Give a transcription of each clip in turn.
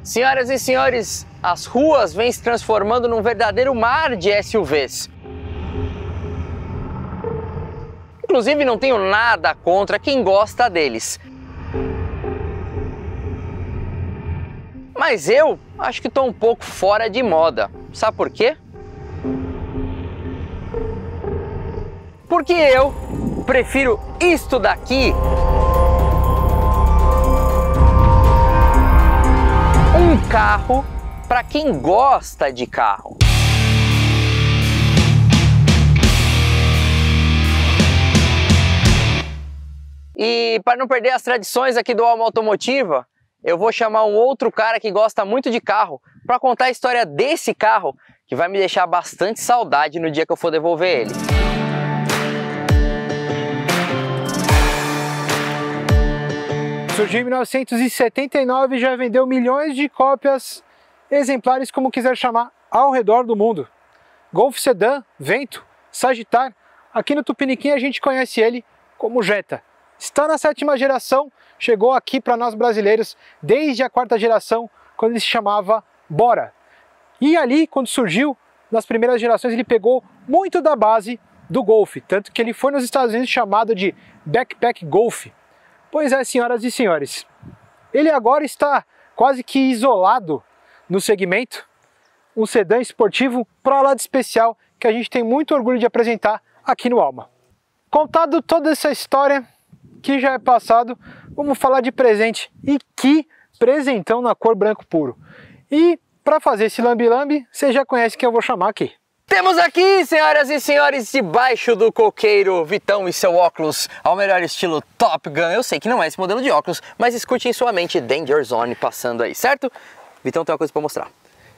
Senhoras e senhores, as ruas vêm se transformando num verdadeiro mar de SUVs. Inclusive, não tenho nada contra quem gosta deles. Mas eu acho que estou um pouco fora de moda. Sabe por quê? Porque eu prefiro isto daqui. Um carro para quem gosta de carro. E para não perder as tradições aqui do Alma Automotiva, eu vou chamar um outro cara que gosta muito de carro para contar a história desse carro, que vai me deixar bastante saudade no dia que eu for devolver ele. Surgiu em 1979 e já vendeu milhões de cópias, exemplares como quiser chamar, ao redor do mundo. Golf Sedan, Vento, Sagitar, aqui no Tupiniquim a gente conhece ele como Jetta. Está na 7ª geração, chegou aqui para nós brasileiros desde a 4ª geração, quando ele se chamava Bora. E ali, quando surgiu, nas primeiras gerações, ele pegou muito da base do Golf, tanto que ele foi nos Estados Unidos chamado de Backpack Golf. Pois é, senhoras e senhores, ele agora está quase que isolado no segmento, um sedã esportivo para lá de especial que a gente tem muito orgulho de apresentar aqui no Alma. Contado toda essa história que já é passado, vamos falar de presente. E que presentão na cor branco puro. E para fazer esse lambi-lambi, você já conhece quem eu vou chamar aqui. Temos aqui, senhoras e senhores, debaixo do coqueiro, Vitão e seu óculos, ao melhor estilo Top Gun. Eu sei que não é esse modelo de óculos, mas escute em sua mente Danger Zone passando aí, certo? Vitão tem uma coisa para mostrar.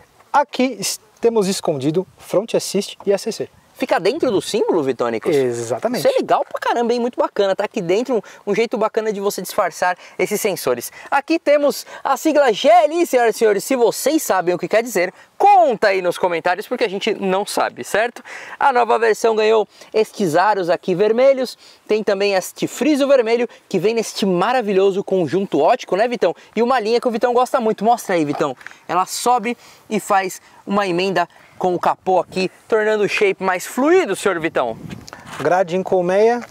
Aqui temos escondido Front Assist e ACC. Fica dentro do símbolo, Vitônicos? Exatamente. Isso é legal pra caramba, hein? Muito bacana. Tá aqui dentro um jeito bacana de você disfarçar esses sensores. Aqui temos a sigla GLI, senhoras e senhores. Se vocês sabem o que quer dizer, conta aí nos comentários, porque a gente não sabe, certo? A nova versão ganhou estes aros aqui vermelhos. Tem também este friso vermelho, que vem neste maravilhoso conjunto ótico, né, Vitão? E uma linha que o Vitão gosta muito. Mostra aí, Vitão. Ela sobe e faz uma emenda com o capô aqui, tornando o shape mais fluido, senhor Vitão. Grade em colmeia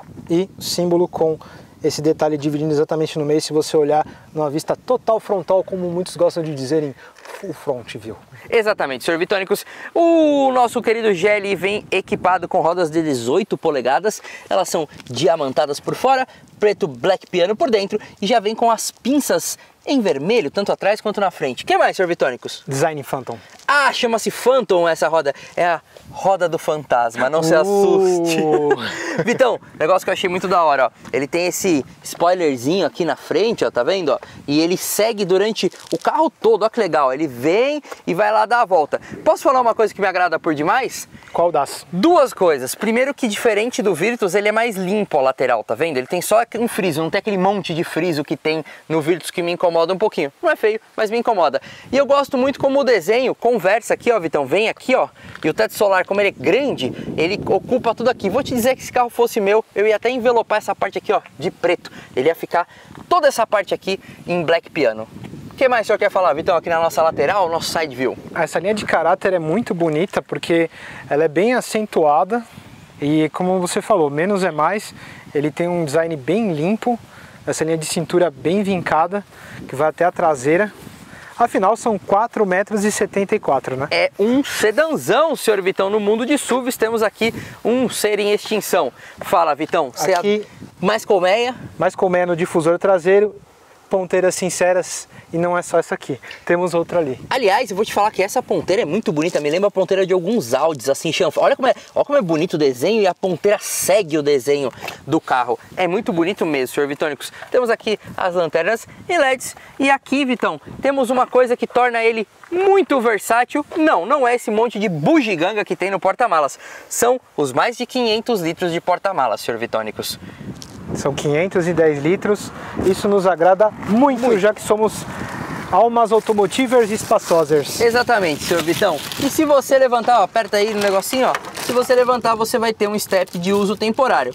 e símbolo com esse detalhe dividindo exatamente no meio, se você olhar numa vista total frontal, como muitos gostam de dizer em full front view. Exatamente, senhor Vitônicos. O nosso querido GLI vem equipado com rodas de 18 polegadas. Elas são diamantadas por fora, preto black piano por dentro e já vem com as pinças em vermelho, tanto atrás quanto na frente. O que mais, senhor Vitônicos? Design Phantom. Ah, chama-se Phantom essa roda. É a roda do fantasma, não se assuste. Vitão, negócio que eu achei muito da hora, ó. Ele tem esse spoilerzinho aqui na frente, ó, tá vendo? Ó? E ele segue durante o carro todo, ó que legal. Ele vem e vai lá dar a volta. Posso falar uma coisa que me agrada por demais? Qual das? Duas coisas. Primeiro que diferente do Virtus, ele é mais limpo a lateral, tá vendo? Ele tem só um friso, não tem aquele monte de friso que tem no Virtus que me incomoda um pouquinho. Não é feio, mas me incomoda. E eu gosto muito como o desenho conversa aqui, ó, Vitão, vem aqui, ó, e o teto solar, como ele é grande, ele ocupa tudo aqui. Vou te dizer que se carro fosse meu, eu ia até envelopar essa parte aqui, ó, de preto. Ele ia ficar toda essa parte aqui em black piano. O que mais o senhor quer falar, Vitão, aqui na nossa lateral, nosso side view? Essa linha de caráter é muito bonita porque ela é bem acentuada e, como você falou, menos é mais. Ele tem um design bem limpo, essa linha de cintura bem vincada, que vai até a traseira. Afinal, são 4,74 m, né? É um sedanzão, senhor Vitão. No mundo de SUVs temos aqui um ser em extinção. Fala, Vitão, você aqui, mais colmeia? Mais colmeia no difusor traseiro, ponteiras sinceras, e não é só essa aqui, temos outra ali. Aliás, eu vou te falar que essa ponteira é muito bonita, me lembra a ponteira de alguns Audis, assim, chanfre. Olha como é bonito o desenho e a ponteira segue o desenho do carro. É muito bonito mesmo, senhor Vitônicos. Temos aqui as lanternas e LEDs, e aqui, Vitão, temos uma coisa que torna ele muito versátil. Não é esse monte de bugiganga que tem no porta-malas. São os mais de 500 litros de porta-malas, senhor Vitônicos. São 510 litros, isso nos agrada muito, já que somos almas automotivas e espaçosas. Exatamente, senhor Vitão. E se você levantar, ó, aperta aí no negocinho, ó. Se você levantar, você vai ter um step de uso temporário.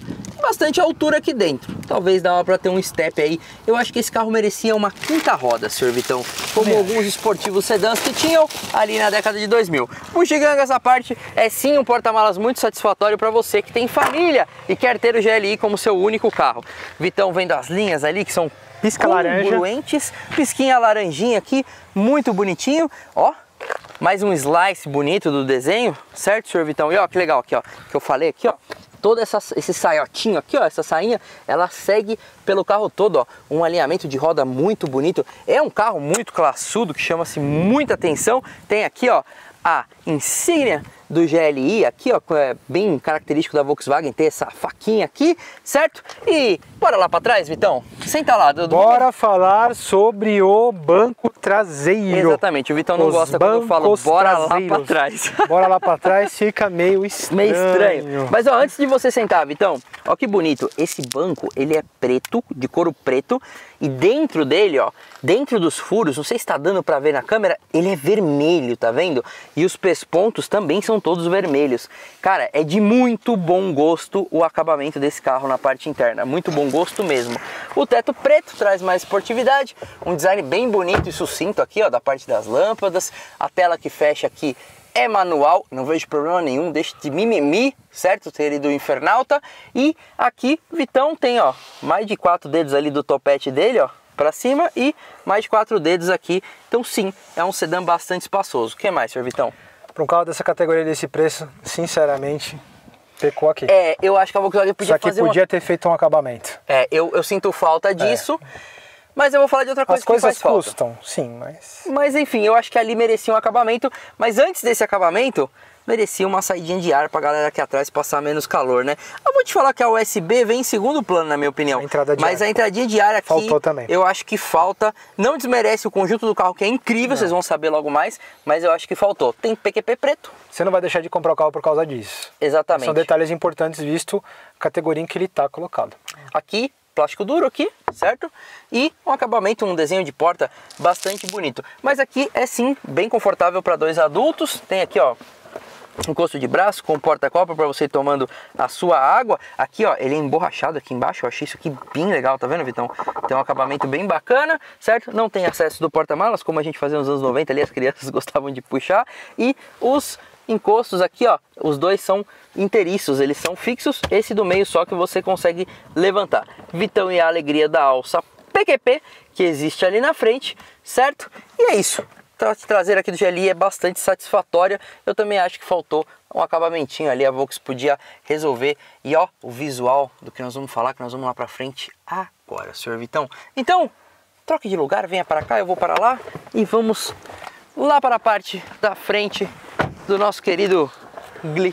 bastante altura aqui dentro. Talvez dava para ter um step aí. Eu acho que esse carro merecia uma quinta roda, Sr. Vitão, como alguns esportivos sedãs que tinham ali na década de 2000. Bugiganga, essa parte é sim um porta-malas muito satisfatório para você que tem família e quer ter o GLI como seu único carro. Vitão vendo as linhas ali que são congruentes, pisquinha laranjinha aqui, muito bonitinho, ó. Mais um slice bonito do desenho, certo, Sr. Vitão? E ó, que legal aqui, ó, que eu falei aqui, ó. Todo esse saiotinho aqui, ó, essa sainha, ela segue pelo carro todo, ó. Um alinhamento de roda muito bonito. É um carro muito classudo, que chama-se muita atenção. Tem aqui, ó, a insígnia do GLI aqui, ó, é bem característico da Volkswagen ter essa faquinha aqui, certo? E bora lá para trás, Vitão? Senta lá. Bora falar sobre o banco traseiro. Exatamente, o Vitão não gosta quando eu falo bora lá para trás. Bora lá para trás, fica meio estranho. Meio estranho. Mas ó, antes de você sentar, Vitão, ó que bonito. Esse banco, ele é preto, de couro preto, e dentro dele, ó, dentro dos furos, não sei se está dando para ver na câmera, ele é vermelho, tá vendo? E os pespontos também são todos vermelhos. Cara, é de muito bom gosto o acabamento desse carro na parte interna, muito bom gosto mesmo. O teto preto traz mais esportividade, um design bem bonito e sucinto aqui, ó, da parte das lâmpadas. A tela que fecha aqui é manual, não vejo problema nenhum, deixa de mimimi, certo? Ter ido Infernauta. E aqui, Vitão tem, ó, mais de 4 dedos ali do topete dele, ó, para cima, e mais de 4 dedos aqui. Então sim, é um sedã bastante espaçoso. O que mais, Sr. Vitão? Para um carro dessa categoria, desse preço, sinceramente, pecou aqui. É, eu acho que a Volkswagen podia fazer podia ter feito um acabamento. É, eu sinto falta disso. Mas eu vou falar de outra coisa que faz falta. As coisas custam, sim, mas... Mas enfim, eu acho que ali merecia um acabamento. Mas antes desse acabamento, merecia uma saidinha de ar pra galera aqui atrás passar menos calor, né? Eu vou te falar que a USB vem em segundo plano, na minha opinião. Mas a entradinha de ar aqui, faltou também. Eu acho que falta. Não desmerece o conjunto do carro, que é incrível, vocês vão saber logo mais. Mas eu acho que faltou. Tem PQP preto. Você não vai deixar de comprar o carro por causa disso. Exatamente. São detalhes importantes, visto a categoria em que ele tá colocado. Aqui, plástico duro aqui, certo? E um acabamento, um desenho de porta bastante bonito. Mas aqui é sim bem confortável para 2 adultos. Tem aqui, ó, encosto de braço com porta-copa para você ir tomando a sua água. Aqui, ó, ele é emborrachado aqui embaixo. Eu achei isso aqui bem legal, tá vendo, Vitão? Tem um acabamento bem bacana, certo? Não tem acesso do porta-malas, como a gente fazia nos anos 90 ali, as crianças gostavam de puxar. E os encostos aqui, ó, os dois são inteiriços, eles são fixos. Esse do meio só que você consegue levantar. Vitão e a alegria da alça PQP que existe ali na frente, certo? E é isso. A traseira aqui do GLI é bastante satisfatória. Eu também acho que faltou um acabamentinho ali, a Volks podia resolver. E ó, o visual do que nós vamos falar, que nós vamos lá pra frente agora, Sr. Vitão. Então, troque de lugar, venha para cá, eu vou para lá e vamos lá para a parte da frente do nosso querido GLI.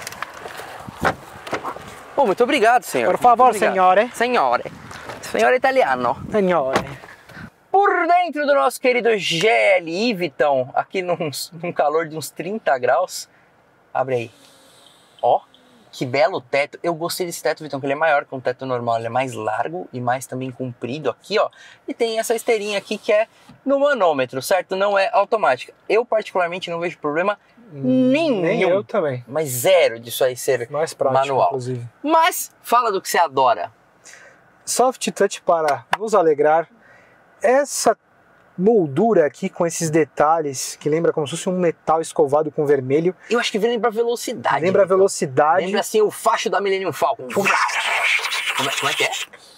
Oh, muito obrigado, senhor. Por favor, senhore. Senhore. Senhor italiano. Senhore. Por dentro do nosso querido GLI, Vitão, aqui num calor de uns 30 graus. Abre aí. Ó, que belo teto. Eu gostei desse teto, Vitão, que ele é maior que um teto normal. Ele é mais largo e mais também comprido aqui, ó. E tem essa esteirinha aqui que é no manômetro, certo? Não é automática. Eu particularmente não vejo problema nenhum. Nem eu também. Mas zero disso aí ser mais prático, manual. Inclusive. Mas fala do que você adora. Soft touch para nos alegrar. Essa moldura aqui com esses detalhes que lembra como se fosse um metal escovado com vermelho. Eu acho que lembra a velocidade. Lembra a velocidade. Lembra assim o facho da Millennium Falcon. Como é que é?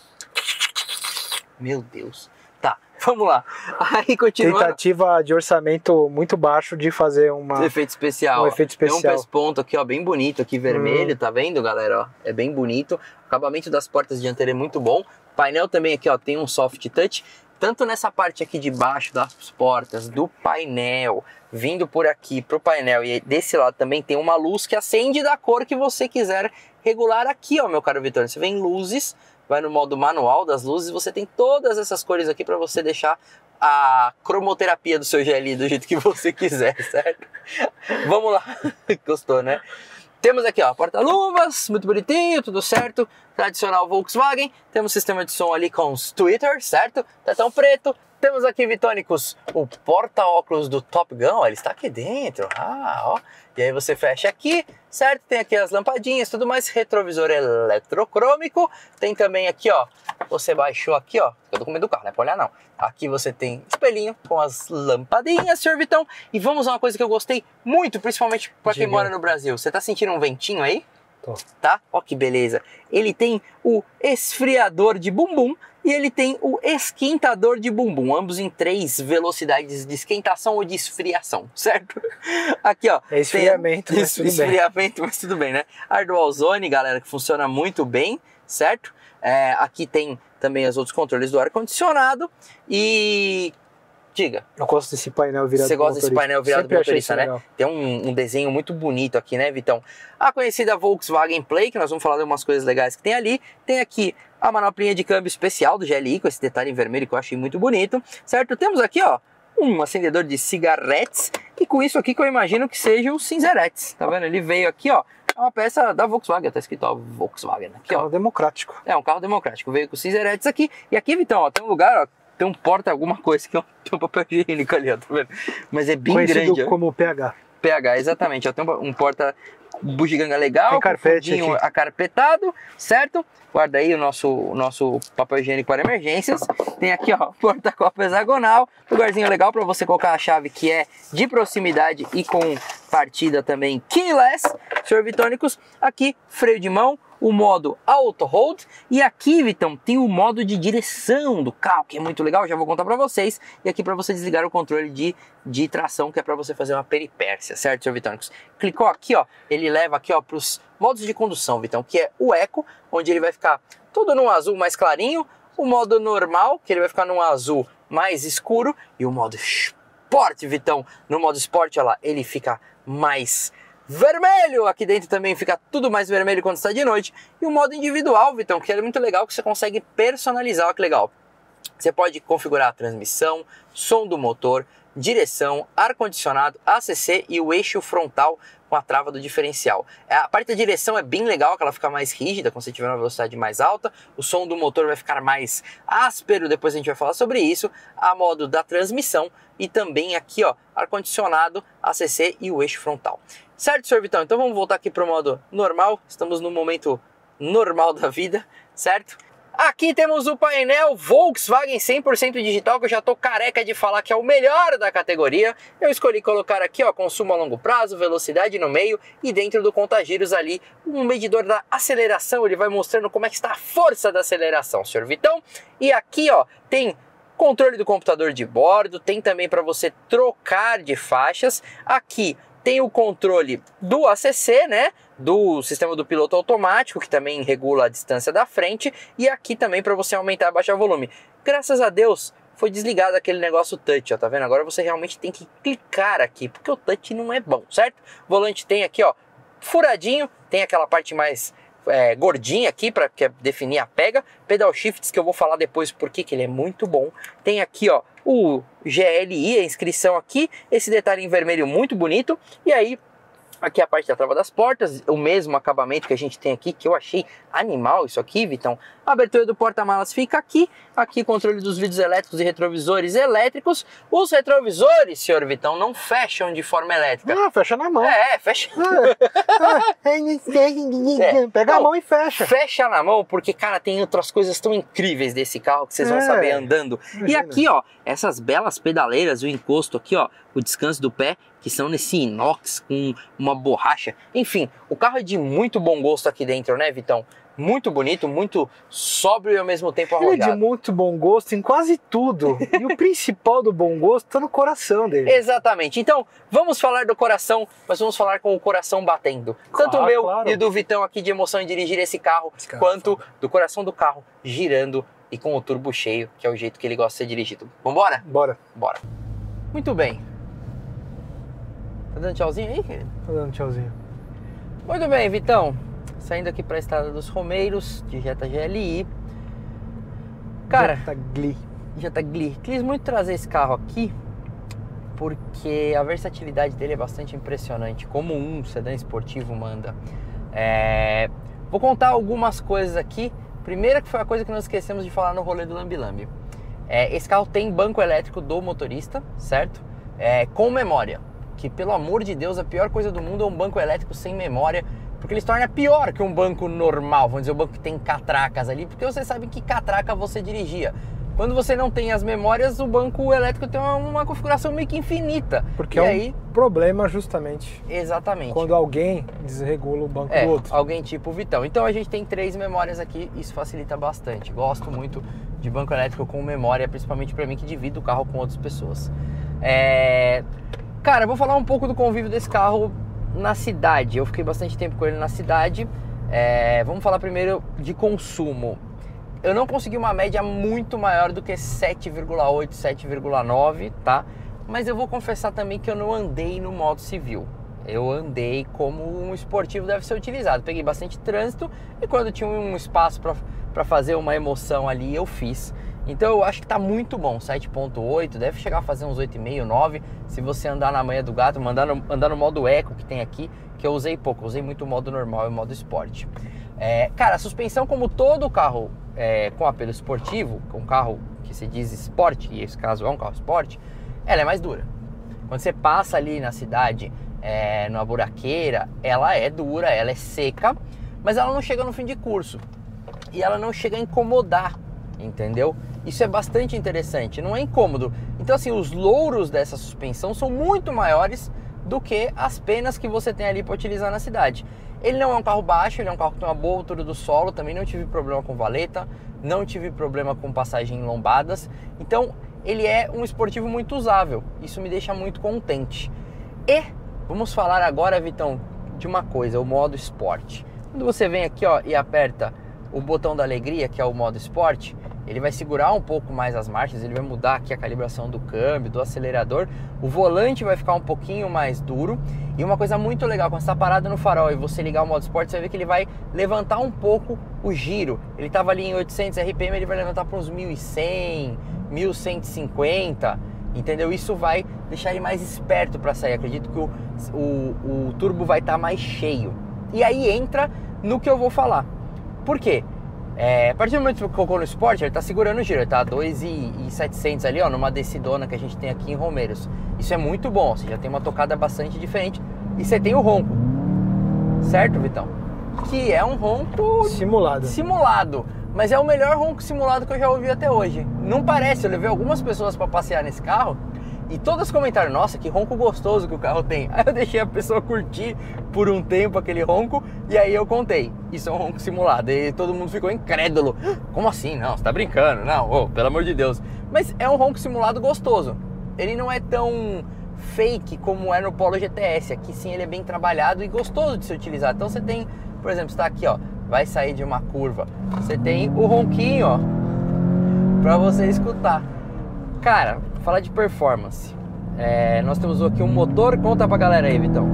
Meu Deus. Tá, vamos lá. Aí continuando. Tentativa de orçamento muito baixo de fazer um efeito especial. Tem um pesponto aqui, ó, bem bonito aqui, vermelho, tá vendo, galera? Ó, é bem bonito. O acabamento das portas dianteiras é muito bom. O painel também aqui, ó, tem um soft touch. Tanto nessa parte aqui de baixo das portas, do painel, vindo por aqui pro painel, e desse lado também tem uma luz que acende da cor que você quiser regular aqui, ó, meu caro Vitor. Você vem em luzes, vai no modo manual das luzes, você tem todas essas cores aqui para você deixar a cromoterapia do seu GLI do jeito que você quiser, certo? Vamos lá. Gostou, né? Temos aqui, ó, porta-luvas, muito bonitinho, tudo certo, tradicional Volkswagen. Temos sistema de som ali com os tweeters, certo? Tetão preto, Temos aqui, Vitônicos, o porta-óculos do Top Gun, ó, ele está aqui dentro, ó. E aí você fecha aqui, certo? Tem aqui as lampadinhas, tudo mais, retrovisor eletrocrômico. Tem também aqui, ó, você baixou aqui, ó, eu tô com medo do carro, não é pra olhar não. Aqui você tem espelhinho com as lampadinhas, senhor Vitão. E vamos a uma coisa que eu gostei muito, principalmente para quem mora no Brasil. Você tá sentindo um ventinho aí? Tô. Tá? Ó que beleza. Ele tem o esfriador de bumbum e ele tem o esquentador de bumbum, ambos em 3 velocidades de esquentação ou de esfriação, certo? Aqui, ó. É esfriamento, mas tudo bem. Esfriamento, mas tudo bem, né? Ar dual zone, galera, que funciona muito bem, certo? Aqui tem também os outros controles do ar-condicionado e... Diga. Eu gosto desse painel virado Você gosta desse painel virado pro motorista, né? Legal. Tem um desenho muito bonito aqui, né, Vitão? A conhecida Volkswagen Play, que nós vamos falar de umas coisas legais que tem ali. Tem aqui a manoplinha de câmbio especial do GLI, com esse detalhe em vermelho que eu achei muito bonito, certo? Temos aqui, ó, um acendedor de cigaretes e com isso aqui que eu imagino que seja o cinzeretes, tá vendo? Ele veio aqui, ó, é uma peça da Volkswagen, tá escrito, ó, Volkswagen aqui, Carro ó. democrático. É um carro democrático, veio com cinzeretes aqui. E aqui, Vitão, ó, tem um lugar, ó, tem um porta alguma coisa que tem um papel higiênico ali, ó, tá vendo? Mas é bem Conhecido grande, ó. como PH. PH, exatamente, ó, tem um porta bugiganga legal, tem carpete com fundinho aqui. acarpetado, certo? Guarda aí o nosso papel higiênico para emergências. Tem aqui, ó, porta-copo hexagonal, lugarzinho legal para você colocar a chave que é de proximidade e com partida também keyless, senhor Vitônicos. Aqui, freio de mão, o modo Auto Hold e aqui, Vitão, tem o modo de direção do carro, que é muito legal, já vou contar para vocês. E aqui para você desligar o controle de tração, que é para você fazer uma peripécia, certo, senhor Vitônicos? Clicou aqui, ó, ele leva aqui, ó, para os modos de condução, Vitão, que é o Eco, onde ele vai ficar todo num azul mais clarinho, o modo normal, que ele vai ficar num azul mais escuro, e o modo Sport, Vitão, no modo Sport, olha lá, ele fica mais vermelho, aqui dentro também fica tudo mais vermelho quando está de noite. E o modo individual, Vitão, que é muito legal, que você consegue personalizar, olha que legal. Você pode configurar a transmissão, som do motor, direção, ar-condicionado, ACC e o eixo frontal com a trava do diferencial. A parte da direção é bem legal, que ela fica mais rígida quando você tiver uma velocidade mais alta. O som do motor vai ficar mais áspero, depois a gente vai falar sobre isso. A modo da transmissão e também aqui, ó, ar-condicionado, ACC e o eixo frontal. Certo, senhor Vitão? Então vamos voltar aqui para o modo normal. Estamos no momento normal da vida, certo? Aqui temos o painel Volkswagen 100% digital, que eu já tô careca de falar que é o melhor da categoria. Eu escolhi colocar aqui, ó, consumo a longo prazo, velocidade no meio e dentro do conta-giros ali um medidor da aceleração. Ele vai mostrando como é que está a força da aceleração, senhor Vitão. E aqui, ó, tem controle do computador de bordo, tem também para você trocar de faixas. Aqui tem o controle do ACC, né, do sistema do piloto automático, que também regula a distância da frente, e aqui também para você aumentar e baixar o volume. Graças a Deus foi desligado aquele negócio touch, ó, tá vendo? Agora você realmente tem que clicar aqui, porque o touch não é bom, certo? O volante tem aqui, ó, furadinho, tem aquela parte mais gordinha aqui para definir a pega, pedal shifts, que eu vou falar depois porque que ele é muito bom. Tem aqui, ó, o GLI, a inscrição aqui, esse detalhe em vermelho muito bonito, e aí aqui a parte da trava das portas, o mesmo acabamento que a gente tem aqui, que eu achei animal isso aqui, Vitão. A abertura do porta-malas fica aqui, aqui controle dos vidros elétricos e retrovisores elétricos. Os retrovisores, senhor Vitão, não fecham de forma elétrica. Ah, fecha na mão. Fecha. Pega a mão e fecha. Fecha na mão, porque, cara, tem outras coisas tão incríveis desse carro que vocês vão saber andando. Imagina. E aqui, ó, essas belas pedaleiras, o encosto aqui, ó, o descanso do pé, que são nesse inox com uma borracha. Enfim, o carro é de muito bom gosto aqui dentro, né, Vitão? Muito bonito, muito sóbrio e ao mesmo tempo arrojado. Ele é de muito bom gosto em quase tudo. E o principal do bom gosto está no coração dele. Exatamente. Então, vamos falar do coração, mas vamos falar com o coração batendo. Tanto o meu e do Vitão aqui de emoção em dirigir esse carro, quanto do coração do carro girando e com o turbo cheio, que é o jeito que ele gosta de ser dirigido. Vambora? Bora. Bora. Muito bem. Tá dando tchauzinho aí, querido? Tá dando tchauzinho. Muito bem, Vitão. Saindo aqui para a Estrada dos Romeiros, de Jetta GLI. Cara, Jetta GLI. Quis muito trazer esse carro aqui, porque a versatilidade dele é bastante impressionante, como um sedã esportivo manda. Vou contar algumas coisas aqui. Primeira, que foi a coisa que nós esquecemos de falar no rolê do Lambi Lambi. Esse carro tem banco elétrico do motorista, certo? Com memória, que pelo amor de Deus, a pior coisa do mundo é um banco elétrico sem memória, porque ele se torna pior que um banco normal, vamos dizer, um banco que tem catracas ali, porque você sabe que catraca você dirigia. Quando você não tem as memórias, o banco elétrico tem uma configuração meio que infinita. Porque um problema justamente. Exatamente. Quando alguém desregula o banco do outro. Alguém tipo o Vitão. Então a gente tem 3 memórias aqui, isso facilita bastante. Gosto muito de banco elétrico com memória, principalmente para mim que divido o carro com outras pessoas. Cara, eu vou falar um pouco do convívio desse carro na cidade. Eu fiquei bastante tempo com ele na cidade. Vamos falar primeiro de consumo. Eu não consegui uma média muito maior do que 7,8, 7,9, tá? Mas eu vou confessar também que eu não andei no modo civil. Eu andei como um esportivo deve ser utilizado. Peguei bastante trânsito e quando tinha um espaço para fazer uma emoção ali, eu fiz. Então eu acho que tá muito bom, 7,8, deve chegar a fazer uns 8,5, 9. Se você andar na manha do gato, andar no modo eco que tem aqui, que eu usei pouco, eu usei muito o modo normal e o modo esporte. Cara, a suspensão, como todo carro com apelo esportivo, com um carro que se diz esporte, e esse caso é um carro esporte, ela é mais dura. Quando você passa ali na cidade, numa buraqueira, ela é dura, ela é seca, mas ela não chega no fim de curso. E ela não chega a incomodar, entendeu? Isso é bastante interessante, não é incômodo. Então assim, os louros dessa suspensão são muito maiores do que as penas que você tem ali para utilizar na cidade. Ele não é um carro baixo, ele é um carro que tem uma boa altura do solo, também não tive problema com valeta, não tive problema com passagem em lombadas, então ele é um esportivo muito usável, isso me deixa muito contente. E vamos falar agora, Vitão, de uma coisa, o modo esporte. Quando você vem aqui e aperta o botão da alegria, que é o modo esporte, ele vai segurar um pouco mais as marchas, ele vai mudar aqui a calibração do câmbio, do acelerador, o volante vai ficar um pouquinho mais duro. E uma coisa muito legal, quando você está parado no farol e você ligar o modo esporte, você vai ver que ele vai levantar um pouco o giro. Ele estava ali em 800 RPM, ele vai levantar para uns 1100, 1150, entendeu? Isso vai deixar ele mais esperto para sair. Acredito que o turbo vai estar mais cheio. E aí entra no que eu vou falar. Por quê? A partir do momento que você colocou no Sport, ele está segurando o giro, ele está 2.700 ali, numa descidona que a gente tem aqui em Romeiros. Isso é muito bom, você já tem uma tocada bastante diferente e você tem o ronco, certo, Vitão? Que é um ronco simulado, mas é o melhor ronco simulado que eu já ouvi até hoje. Não parece, eu levei algumas pessoas para passear nesse carro e todas comentaram, nossa, que ronco gostoso que o carro tem. Aí eu deixei a pessoa curtir por um tempo aquele ronco e aí eu contei, isso é um ronco simulado. E todo mundo ficou incrédulo. Como assim? Não, você tá brincando. Não, pelo amor de Deus. Mas é um ronco simulado gostoso. Ele não é tão fake como é no Polo GTS. Aqui sim ele é bem trabalhado e gostoso de se utilizar. Então você tem, por exemplo, você tá aqui, vai sair de uma curva. Você tem o ronquinho, pra você escutar. Cara, falar de performance. Nós temos aqui um motor, conta pra galera aí, Vitão.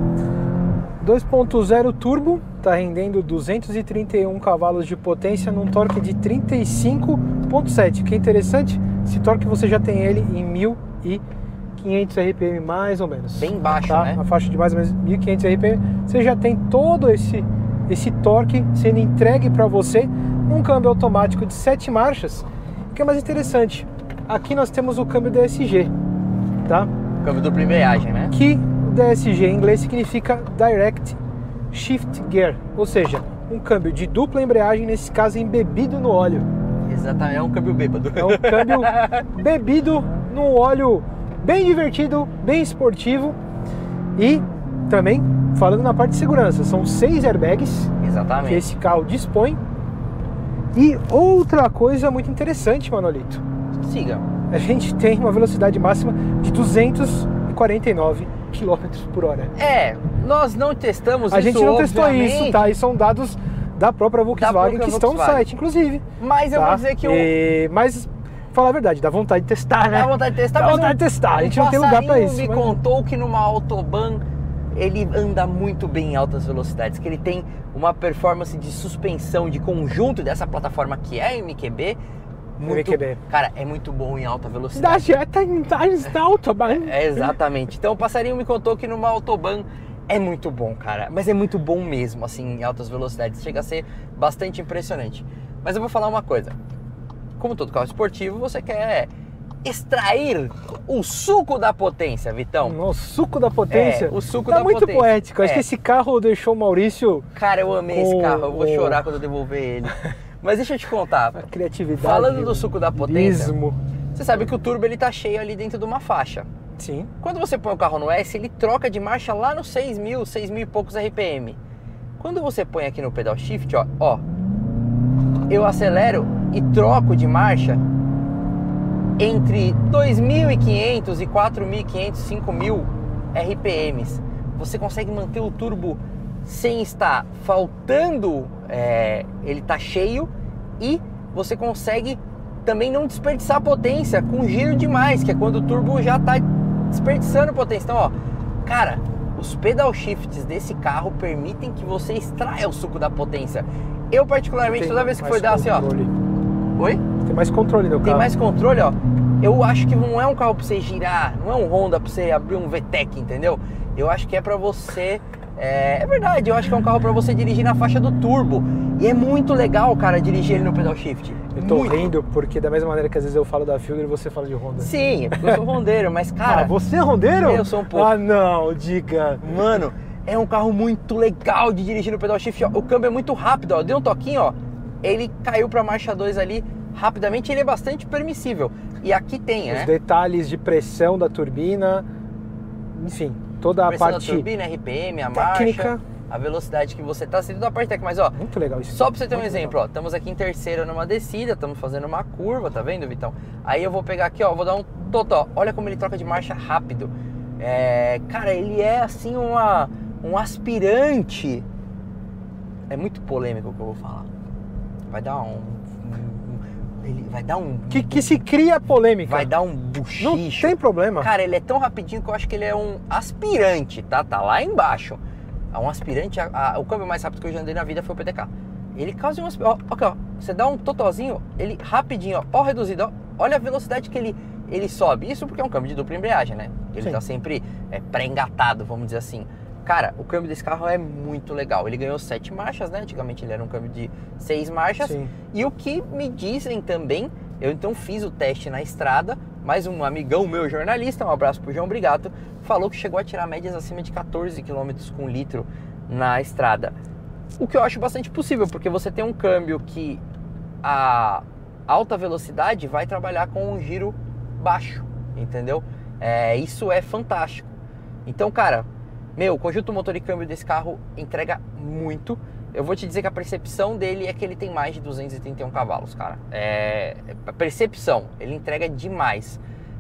2.0 turbo, tá rendendo 231 cavalos de potência num torque de 35.7. O que é interessante, esse torque você já tem ele em 1.500 RPM mais ou menos. Bem baixo, tá? né? A faixa de mais ou menos 1.500 RPM. Você já tem todo esse torque sendo entregue para você num câmbio automático de 7 marchas. O que é mais interessante, aqui nós temos o câmbio DSG, tá? Câmbio dupla embreagem, né? Que o DSG em inglês significa Direct Shift Gear, ou seja, um câmbio de dupla embreagem, nesse caso embebido no óleo. Exatamente, é um câmbio bêbado. É um câmbio bebido num óleo bem divertido, bem esportivo. E também, falando na parte de segurança, são 6 airbags. Exatamente. Que esse carro dispõe. E outra coisa muito interessante, Manolito. Siga. A gente tem uma velocidade máxima de 249 km por hora. Nós não testamos isso, a gente não testou obviamente. isso, tá? E são dados da própria Volkswagen que estão no site, inclusive. Mas eu vou dizer que Mas, falar a verdade, dá vontade de testar, né? Dá vontade de testar, dá vontade de testar. A gente não tem lugar pra isso. Me contou que numa Autobahn ele anda muito bem em altas velocidades, que ele tem uma performance de suspensão de conjunto dessa plataforma que é a MQB. Cara, é muito bom em alta velocidade. Da Jetta em da Autobahn. Exatamente. Então o passarinho me contou que numa Autobahn é muito bom, cara. Mas é muito bom mesmo, assim, em altas velocidades. Chega a ser bastante impressionante. Mas eu vou falar uma coisa. como todo carro esportivo, você quer extrair o suco da potência, Vitão. O suco da potência? O suco tá da muito potência. Poético. Acho que esse carro deixou o Maurício... Cara, eu amei esse carro. Eu vou chorar quando eu devolver ele. Mas deixa eu te contar. A criatividade. Falando do suco da potência, lirismo. você sabe que o turbo ele tá cheio ali dentro de uma faixa. Sim. Quando você põe o carro no S, ele troca de marcha lá nos 6.000 e poucos RPM. Quando você põe aqui no pedal shift, ó, eu acelero e troco de marcha entre 2.500 e 4.500, 5.000 RPMs. Você consegue manter o turbo sem estar faltando, ele tá cheio, e você consegue também não desperdiçar potência com giro demais, que é quando o turbo já tá desperdiçando potência. Então, ó, cara, os pedal shifts desse carro permitem que você extraia o suco da potência. Eu particularmente, toda vez que for dar assim, ó... Oi? Tem mais controle no carro. Tem mais controle, ó. Eu acho que não é um carro pra você girar, não é um Honda pra você abrir um VTEC, entendeu? Eu acho que é pra você... É verdade, eu acho que é um carro pra você dirigir na faixa do turbo. E é muito legal, cara, dirigir ele no pedal shift. Eu tô rindo porque da mesma maneira que às vezes eu falo da Fielder, você fala de Honda. Sim, é porque eu sou rondeiro, mas cara... você é rondeiro? Eu sou um pouco. Ah, não, diga. Mano, é um carro muito legal de dirigir no pedal shift, ó. O câmbio é muito rápido, ó. Deu um toquinho, ó. Ele caiu pra marcha 2 ali rapidamente, ele é bastante permissível. E aqui tem, os detalhes de pressão da turbina, enfim, toda a parte da turbina, RPM, a técnica, marcha, a velocidade que você tá, toda a parte técnica. Mas ó, muito legal isso. Só pra você ter um exemplo, ó, estamos aqui em terceira numa descida, estamos fazendo uma curva, tá vendo, Vitão? Aí eu vou pegar aqui, ó, vou dar um totó. Olha como ele troca de marcha rápido. Cara, ele é assim um aspirante. É muito polêmico o que eu vou falar. Vai dar ele vai dar um... Que se cria polêmica. Vai dar um buchicho. Não tem problema. Cara, ele é tão rapidinho que eu acho que ele é um aspirante, tá? Tá lá embaixo. Um aspirante, o câmbio mais rápido que eu já andei na vida foi o PTK. Ele causa um aspirante. Ó, você dá um totozinho, ele rapidinho, ó reduzido, ó. Olha a velocidade que ele sobe. Isso porque é um câmbio de dupla embreagem, né? Ele Sim. Tá sempre pré-engatado, vamos dizer assim. Cara, o câmbio desse carro é muito legal. Ele ganhou 7 marchas, né? Antigamente ele era um câmbio de 6 marchas. Sim. E o que me dizem também, eu então fiz o teste na estrada, mas um amigão meu jornalista, um abraço pro João Brigato, falou que chegou a tirar médias acima de 14 km com litro na estrada. O que eu acho bastante possível, porque você tem um câmbio que a alta velocidade vai trabalhar com um giro baixo, entendeu? Isso é fantástico. Então, cara... o conjunto motor e câmbio desse carro entrega muito. Eu vou te dizer que a percepção dele é que ele tem mais de 231 cavalos, cara. A percepção, ele entrega demais.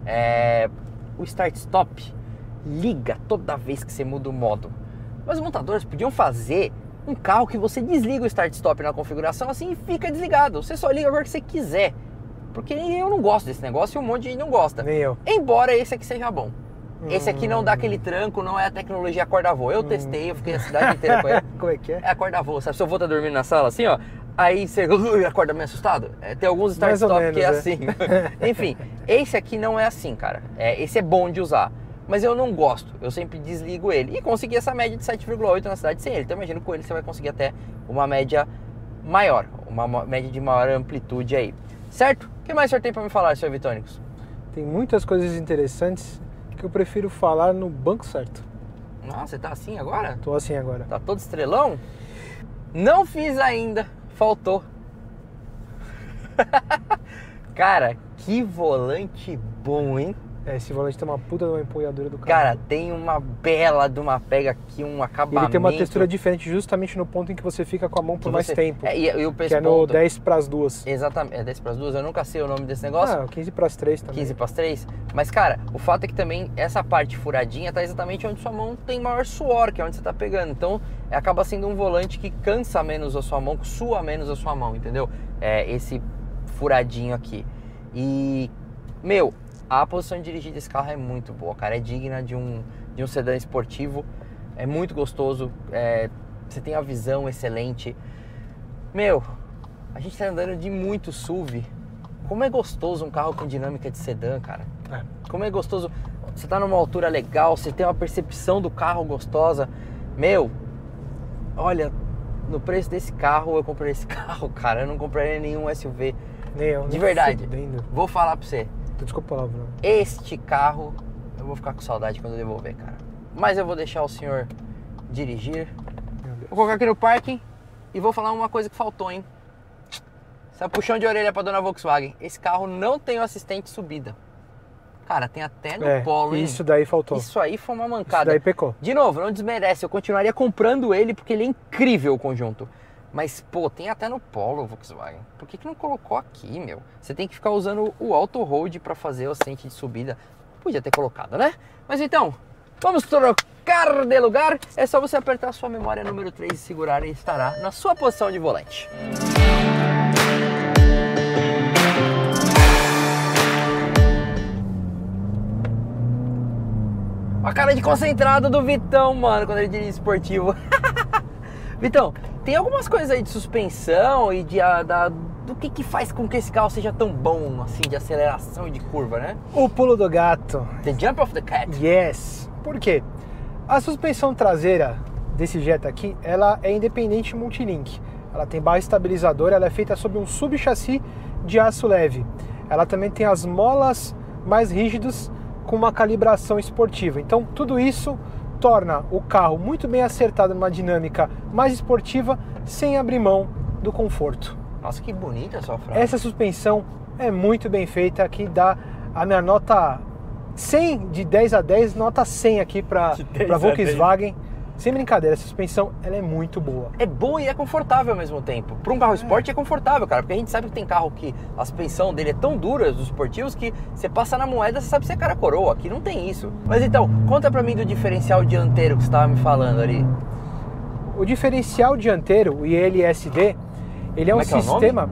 O start-stop liga toda vez que você muda o modo. Mas os montadores podiam fazer um carro que você desliga o start-stop na configuração assim e fica desligado. Você só liga agora que você quiser. Porque eu não gosto desse negócio e um monte de gente não gosta. Nem eu. Embora esse aqui seja bom. Esse aqui não dá aquele tranco, não é a tecnologia corda-voo. Eu testei, eu fiquei a cidade inteira com ele. Como é que é? É a corda-voo, sabe? Se eu vou estar dormindo na sala assim, ó, aí você acorda meio assustado. Tem alguns start-stop que é assim. Enfim, esse aqui não é assim, cara. Esse é bom de usar, mas eu não gosto. Eu sempre desligo ele. E consegui essa média de 7,8 na cidade sem ele. Então imagino que com ele você vai conseguir até uma média maior, uma média de maior amplitude aí. Certo? O que mais o senhor tem para me falar, senhor Vitônicos? Tem muitas coisas interessantes que eu prefiro falar no banco certo. Nossa, você tá assim agora? Tô assim agora. Tá todo estrelão? Não fiz ainda, faltou. Cara, que volante bom, hein? Esse volante tem uma puta de uma empunhadura do carro. Cara, tem uma bela de uma pega aqui, um acabamento. Ele tem uma textura diferente justamente no ponto em que você fica com a mão por mais tempo. E o que é no 10 para as 2. Exatamente, 10 para as 2, eu nunca sei o nome desse negócio. 15 para as 3 também. 15 para as 3. Mas, cara, o fato é que também essa parte furadinha tá exatamente onde sua mão tem maior suor, que é onde você tá pegando. Então, acaba sendo um volante que cansa menos a sua mão, que sua menos a sua mão, entendeu? Esse furadinho aqui. E, a posição de dirigir desse carro é muito boa, cara. É digna de um sedã esportivo. É muito gostoso. Você tem a visão excelente. A gente tá andando de muito SUV. Como é gostoso um carro com dinâmica de sedã, cara. Como é gostoso. Você tá numa altura legal, você tem uma percepção do carro gostosa. Olha, no preço desse carro, eu comprei esse carro, cara. Eu não compraria nenhum SUV. De verdade. Fudendo. Vou falar pra você. Desculpa a palavra. Este carro, eu vou ficar com saudade quando eu devolver, cara. Mas eu vou deixar o senhor dirigir. Vou colocar aqui no parking e vou falar uma coisa que faltou, hein? Essa puxão de orelha pra dona Volkswagen. Esse carro não tem o assistente de subida. Cara, tem até no Polo, hein? Isso daí faltou. Isso aí foi uma mancada. Isso daí pecou. De novo, não desmerece. Eu continuaria comprando ele porque ele é incrível o conjunto. Mas, pô, tem até no Polo Volkswagen. Por que não colocou aqui, meu? Você tem que ficar usando o Auto Hold pra fazer o assistente de subida. Podia ter colocado, né? Mas então, vamos trocar de lugar. É só você apertar a sua memória número 3 e segurar e estará na sua posição de volante. A cara de concentrado do Vitão, mano, quando ele dirige esportivo. Vitão, tem algumas coisas aí de suspensão e do que faz com que esse carro seja tão bom, assim, de aceleração e de curva, né? O pulo do gato. The jump of the cat. Yes. Por quê? A suspensão traseira desse Jetta aqui, ela é independente multilink. Ela tem barra estabilizadora, ela é feita sobre um subchassi de aço leve. Ela também tem as molas mais rígidas com uma calibração esportiva. Então, tudo isso torna o carro muito bem acertado numa dinâmica mais esportiva, sem abrir mão do conforto. Nossa, que bonita a sua frase. Essa suspensão é muito bem feita, que dá a minha nota 100 de 10 a 10, nota 100 aqui para Volkswagen. Sem brincadeira, essa suspensão ela é muito boa. É boa e é confortável ao mesmo tempo. Para um carro esporte é confortável, cara, porque a gente sabe que tem carro que a suspensão dele é tão dura, dos esportivos, que você passa na moeda, você sabe se é cara coroa. Aqui não tem isso. Mas então, conta pra mim do diferencial dianteiro que você estava me falando ali. O diferencial dianteiro, o ILSD, ele é um sistema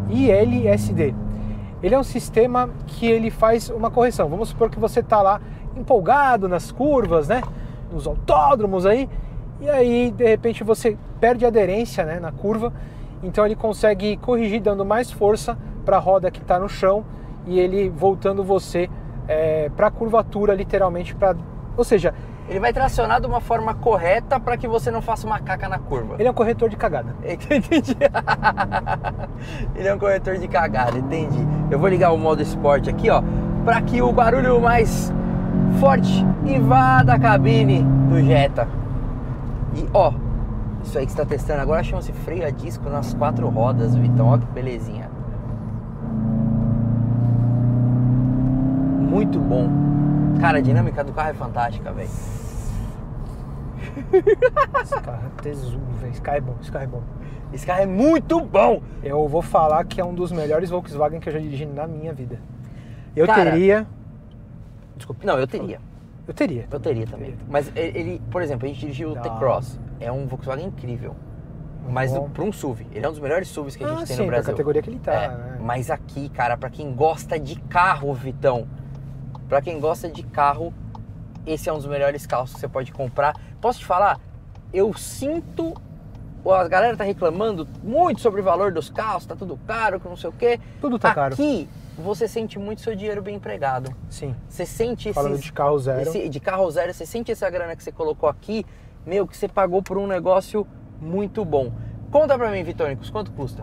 ILSD. Ele é um sistema que ele faz uma correção. Vamos supor que você tá lá empolgado nas curvas, né? Nos autódromos aí, e aí de repente você perde aderência, né, na curva, então ele consegue corrigir dando mais força para a roda que está no chão e ele voltando você para a curvatura literalmente, ou seja, ele vai tracionar de uma forma correta para que você não faça uma caca na curva. Ele é um corretor de cagada. Entendi. Ele é um corretor de cagada, entendi. Eu vou ligar o modo esporte aqui, ó, para que o barulho mais forte invada a cabine do Jetta. E ó, isso aí que você está testando agora chama-se freio a disco nas 4 rodas, Vitão. Ó que belezinha. Muito bom. Cara, a dinâmica do carro é fantástica, velho. Esse carro é tesouro, velho. Esse carro é bom, esse carro é bom. Esse carro é muito bom. Eu vou falar que é um dos melhores Volkswagen que eu já dirigi na minha vida. Eu Cara, teria... Desculpa. Não, eu teria. Eu teria. Eu teria também. Mas ele, por exemplo, a gente dirigiu o T-Cross. É um Volkswagen incrível. Mas para um SUV. Ele é um dos melhores SUVs que a gente tem no Brasil. Pra categoria que ele tá, né? Mas aqui, cara, pra quem gosta de carro, Vitão, pra quem gosta de carro, esse é um dos melhores carros que você pode comprar. Posso te falar? Eu sinto... A galera tá reclamando muito sobre o valor dos carros, tá tudo caro, que não sei o quê. Tudo tá caro. Aqui, você sente muito seu dinheiro bem empregado. Sim. Você sente Falando de carro zero. de carro zero, você sente essa grana que você colocou aqui, meu, que você pagou por um negócio muito bom. Conta pra mim, Vitônicos, quanto custa?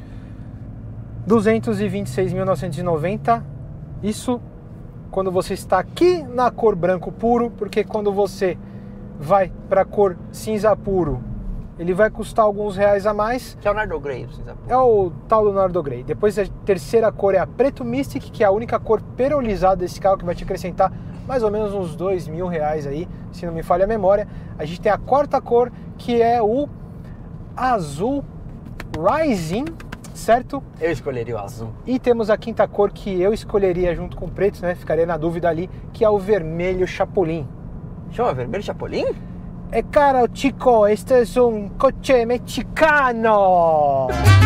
226.990. Isso quando você está aqui na cor branco puro, porque quando você vai pra cor cinza puro, ele vai custar alguns reais a mais. Que é o Nardo Grey, o cinza puro. É o tal do Nardo Grey. Depois a terceira cor é a Preto Mystic, que é a única cor perolizada desse carro, que vai te acrescentar mais ou menos uns R$2.000 aí, se não me falha a memória. A gente tem a quarta cor, que é o Azul Rising, certo? Eu escolheria o azul. E temos a quinta cor, que eu escolheria junto com o preto, né? Ficaria na dúvida ali, que é o Vermelho Chapolin. Chama Vermelho Chapolin? Caro chico, este es un coche mexicano.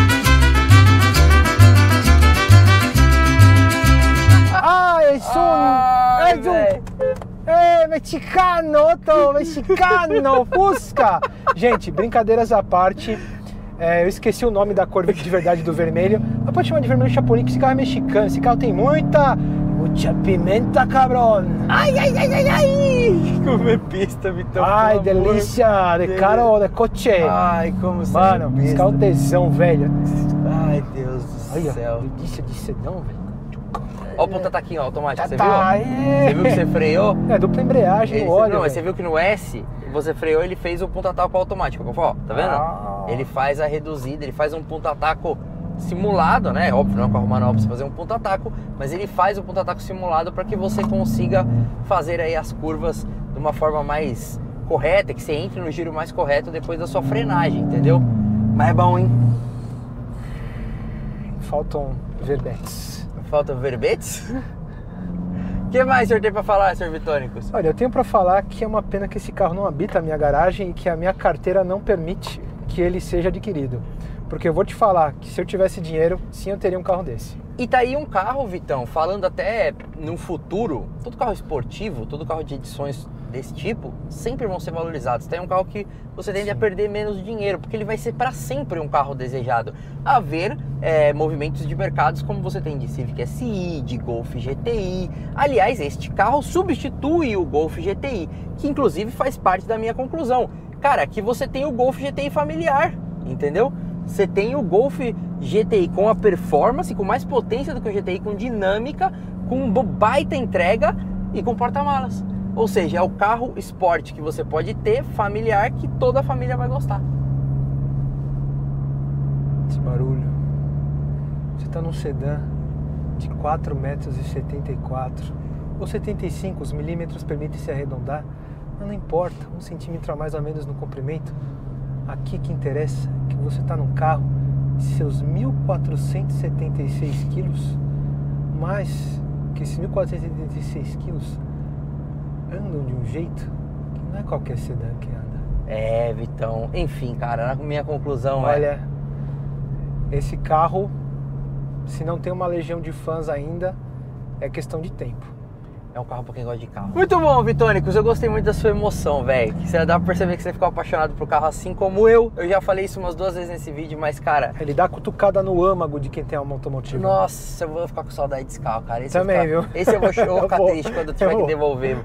Mexicano, outro mexicano, Fusca. Gente, brincadeiras à parte, eu esqueci o nome da cor de verdade do vermelho. Mas pode chamar de Vermelho Chapolin, que esse carro é mexicano. Esse carro tem muita pimenta, cabrón. Ai, ai, ai, ai, ai. Comer pista, Vitão. Ai, delícia de caro de coche. Ai, como você. Mano, esse carro é tesão, velho. Ai, Deus do céu. Olha, céu. delícia de sedão, velho. Olha o ponta-ataquinho automático, você viu? É. Você viu que você freou? É, dupla embreagem no óleo, Não, mas velho. você viu que no S, você freou, ele fez o ponta-ataco automático. Ó, tá vendo? Ah. Ele faz a reduzida, ele faz um ponta-ataco simulado, né? Óbvio, não é um carro manual pra você fazer um ponta-ataco, mas ele faz o ponta-ataco simulado para que você consiga fazer aí as curvas de uma forma mais correta, que você entre no giro mais correto depois da sua frenagem, entendeu? Mas é bom, hein? Faltam verbetes. Falta verbetes? O que mais o senhor tem pra falar, senhor Vitônicos? Olha, eu tenho pra falar que é uma pena que esse carro não habita a minha garagem e que a minha carteira não permite que ele seja adquirido. Porque eu vou te falar que se eu tivesse dinheiro, sim, eu teria um carro desse. E tá aí um carro, Vitão, falando até no futuro, todo carro esportivo, todo carro de edições desse tipo, sempre vão ser valorizados. Tá aí um carro que você tende a perder menos dinheiro, porque ele vai ser para sempre um carro desejado. A ver movimentos de mercados como você tem de Civic Si, de Golf GTI. Aliás, este carro substitui o Golf GTI, que inclusive faz parte da minha conclusão. Cara, aqui você tem o Golf GTI familiar, entendeu? Você tem o Golf GTI com a performance, com mais potência do que o GTI, com dinâmica, com baita entrega e com porta-malas. Ou seja, é o carro esporte que você pode ter, familiar, que toda a família vai gostar. Esse barulho. Você tá num sedã de 4,74 metros ou 75, os milímetros permitem se arredondar, mas não importa, 1 centímetro a mais ou menos no comprimento. Aqui que interessa é que você está num carro de seus 1.476 quilos, mais que esses 1.476 quilos andam de um jeito que não é qualquer sedã que anda. É, Vitão. Enfim, cara, a minha conclusão Olha, esse carro, se não tem uma legião de fãs ainda, é questão de tempo. é um carro pra quem gosta de carro. Muito bom, Vitônicos. Eu gostei muito da sua emoção, velho. Você dá pra perceber que você ficou apaixonado por carro assim como eu. Eu já falei isso umas 2 vezes nesse vídeo, mas, cara... Ele dá cutucada no âmago de quem tem uma automotiva. Nossa, eu vou ficar com saudade desse carro, cara. Esse também, viu? Esse eu vou ficar triste quando eu tiver que devolver.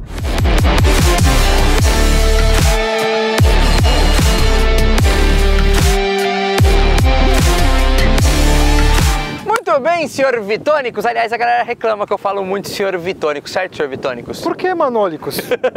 Muito bem, senhor Vitônicos. Aliás, a galera reclama que eu falo muito senhor Vitônicos, certo, senhor Vitônicos? Por que Manôlicos?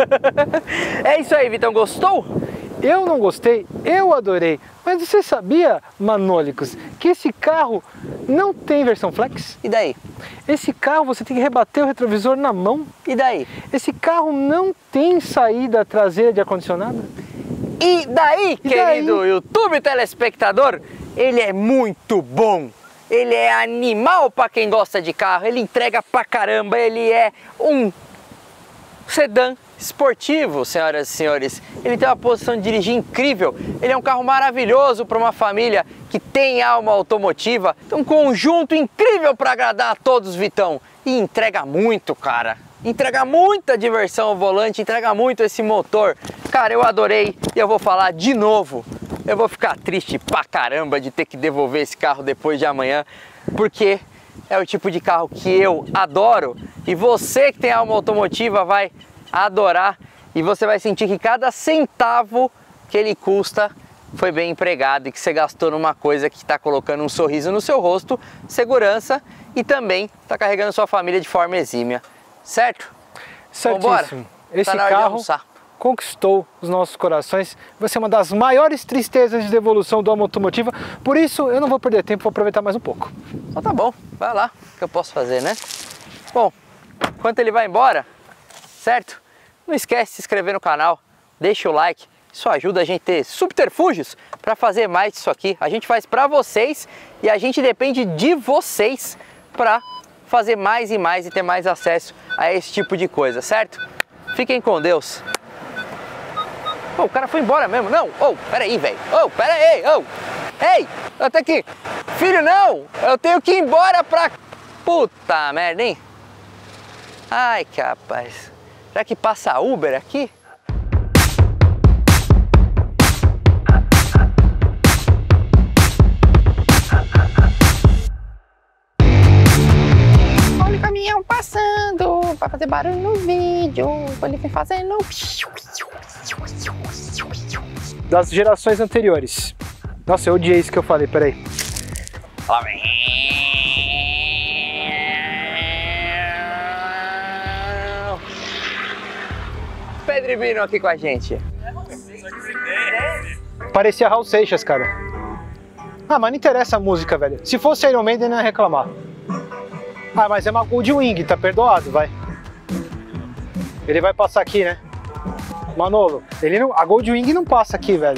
É isso aí, Vitão. Gostou? Eu não gostei, eu adorei. Mas você sabia, Manôlicos, que esse carro não tem versão flex? E daí? Esse carro você tem que rebater o retrovisor na mão. E daí? Esse carro não tem saída traseira de ar-condicionado. E daí, querido YouTube telespectador? Ele é muito bom. Ele é animal para quem gosta de carro. Ele entrega pra caramba. Ele é um sedã esportivo, senhoras e senhores. Ele tem uma posição de dirigir incrível. Ele é um carro maravilhoso para uma família que tem alma automotiva. Um conjunto incrível para agradar a todos, Vitão. E entrega muito, cara. Entrega muita diversão ao volante, entrega muito esse motor. Cara, eu adorei e eu vou falar de novo. Eu vou ficar triste pra caramba de ter que devolver esse carro depois de amanhã, porque é o tipo de carro que eu adoro e você que tem alma automotiva vai adorar e você vai sentir que cada centavo que ele custa foi bem empregado e que você gastou numa coisa que está colocando um sorriso no seu rosto, segurança e também está carregando sua família de forma exímia, certo? Certíssimo. Esse Tá na hora de carro almoçar. conquistou os nossos corações. Vai ser uma das maiores tristezas de devolução do alma automotiva. Por isso, eu não vou perder tempo, vou aproveitar mais um pouco. Então tá bom, vai lá, o que eu posso fazer, né? Bom, enquanto ele vai embora, certo? Não esquece de se inscrever no canal, deixa o like, isso ajuda a gente a ter subterfúgios para fazer mais disso aqui. A gente faz para vocês e a gente depende de vocês para fazer mais e mais e ter mais acesso a esse tipo de coisa, certo? Fiquem com Deus. Oh, o cara foi embora mesmo, não? Oh, peraí, velho. Oh, peraí, oh. Ei, até aqui. Filho, não, eu tenho que ir embora pra... Puta merda, hein? Ai, que rapaz. Será que passa Uber aqui? Olha o caminhão passando, vai fazer barulho no vídeo, ele vem fazendo... Das gerações anteriores. Nossa, eu odiei isso que eu falei, peraí. Lá vem. Pedro Bino aqui com a gente. Parecia Raul Seixas, cara. Ah, mas não interessa a música, velho. Se fosse Iron Maiden, não ia reclamar. Ah, mas é uma Goldwing, tá perdoado, vai. Ele vai passar aqui, né? Manolo, a Goldwing não passa aqui, velho.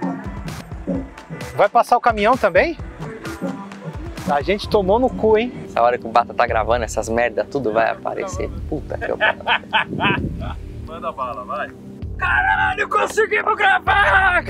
Vai passar o caminhão também? A gente tomou no cu, hein? Essa hora que o Bata tá gravando, essas merda tudo vai aparecer. Puta que eu pariu. Manda bala, vai. Caralho, conseguimos gravar!